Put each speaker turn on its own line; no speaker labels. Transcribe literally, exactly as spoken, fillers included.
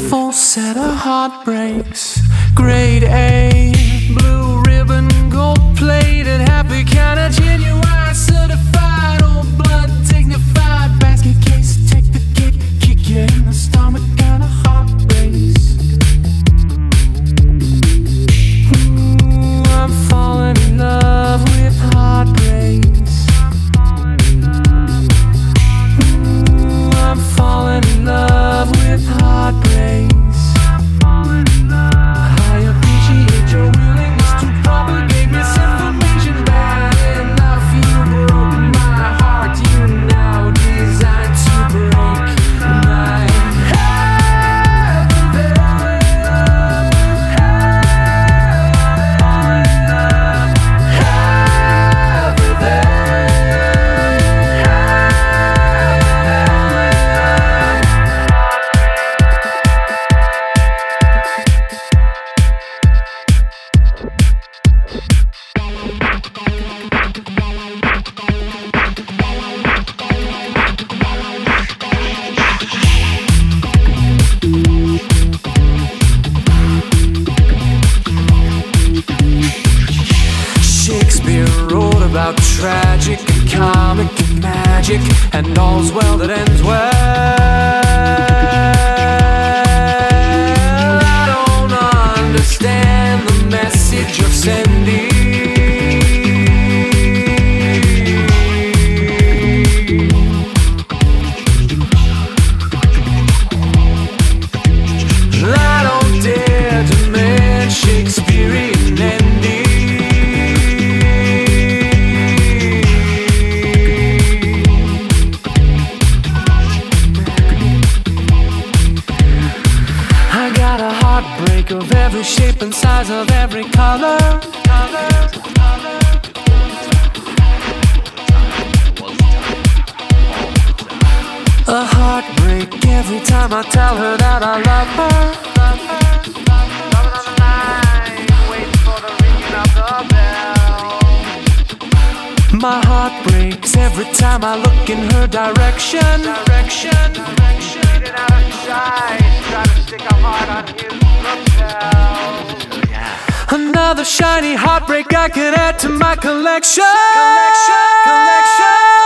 full set of heartbreaks, grade A, blue ribbon, gold plated, happy kind of genuine, certified, old blood, dignified, basket case, take the cake, kick you in the stomach kind of heartbreaks. Ooh, I'm falling in love with heartbreaks. Ooh, I'm falling in love with heartbreaks. I appreciate your willingness to propagate misinformation bad enough. You broke my heart, you now designed to break my about tragic and comic and magic, and all's well that ends well. I don't understand the message you're sending. I don't dare demand Shakespearean ending. Of every shape and size, of every color, color, color. A heartbreak every time I tell her that I love her, love her, love her. Loving on the line, waiting for the ringing of the bell. My heart breaks every time I look in her direction, direction, direction. Bleeding out of sight, trying to stick a heart on you. Another shiny heartbreak I could add to my collection. Collection, collection.